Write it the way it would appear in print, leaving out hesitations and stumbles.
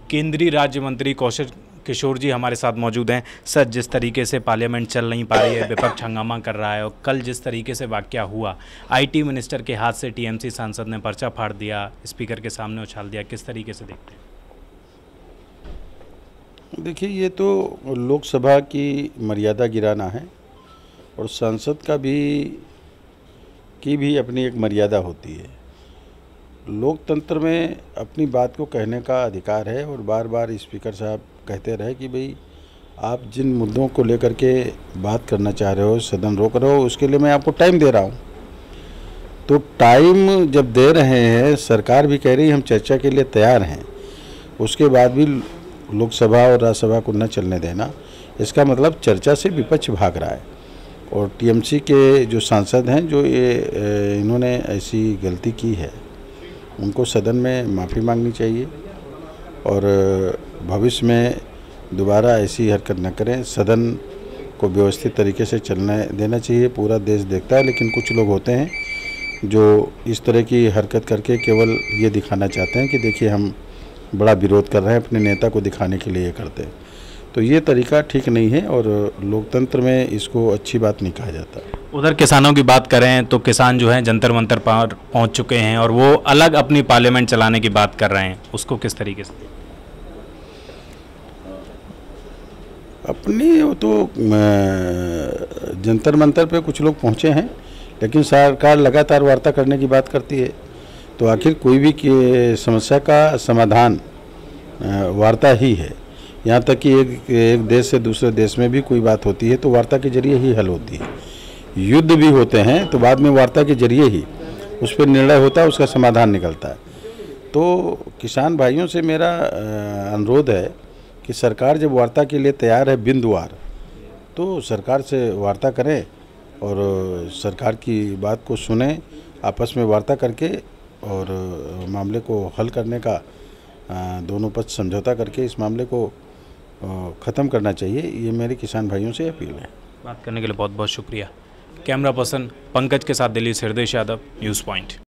केंद्रीय राज्य मंत्री कौशल किशोर जी हमारे साथ मौजूद हैं। सर, जिस तरीके से पार्लियामेंट चल नहीं पा रही है, विपक्ष हंगामा कर रहा है और कल जिस तरीके से वाकया हुआ, आईटी मिनिस्टर के हाथ से टीएमसी सांसद ने पर्चा फाड़ दिया, स्पीकर के सामने उछाल दिया, किस तरीके से देखते हैं? देखिए, ये तो लोकसभा की मर्यादा गिराना है और संसद की भी अपनी एक मर्यादा होती है। लोकतंत्र में अपनी बात को कहने का अधिकार है और बार बार स्पीकर साहब कहते रहे कि भाई आप जिन मुद्दों को लेकर के बात करना चाह रहे हो, सदन रोक रहे हो, उसके लिए मैं आपको टाइम दे रहा हूँ। तो टाइम जब दे रहे हैं, सरकार भी कह रही है हम चर्चा के लिए तैयार हैं, उसके बाद भी लोकसभा और राज्यसभा को न चलने देना, इसका मतलब चर्चा से विपक्ष भाग रहा है। और टीएमसी के जो सांसद हैं, जो इन्होंने ऐसी गलती की है, उनको सदन में माफ़ी मांगनी चाहिए और भविष्य में दोबारा ऐसी हरकत न करें। सदन को व्यवस्थित तरीके से चलने देना चाहिए। पूरा देश देखता है, लेकिन कुछ लोग होते हैं जो इस तरह की हरकत करके केवल ये दिखाना चाहते हैं कि देखिए हम बड़ा विरोध कर रहे हैं, अपने नेता को दिखाने के लिए ये करते हैं। तो ये तरीका ठीक नहीं है और लोकतंत्र में इसको अच्छी बात नहीं कहा जाता। उधर किसानों की बात करें तो किसान जो हैं जंतर मंतर पर पहुंच चुके हैं और वो अलग अपनी पार्लियामेंट चलाने की बात कर रहे हैं, उसको किस तरीके से? अपनी वो तो जंतर मंतर पे कुछ लोग पहुंचे हैं, लेकिन सरकार लगातार वार्ता करने की बात करती है। तो आखिर कोई भी समस्या का समाधान वार्ता ही है। यहाँ तक कि एक देश से दूसरे देश में भी कोई बात होती है तो वार्ता के जरिए ही हल होती है। युद्ध भी होते हैं तो बाद में वार्ता के जरिए ही उस पर निर्णय होता है, उसका समाधान निकलता है। तो किसान भाइयों से मेरा अनुरोध है कि सरकार जब वार्ता के लिए तैयार है बिंदुवार, तो सरकार से वार्ता करें और सरकार की बात को सुने, आपस में वार्ता करके और मामले को हल करने का दोनों पक्ष समझौता करके इस मामले को ख़त्म करना चाहिए। ये मेरे किसान भाइयों से अपील है। बात करने के लिए बहुत बहुत शुक्रिया। कैमरा पर्सन पंकज के साथ दिल्ली से हृदय यादव, न्यूज़ पॉइंट।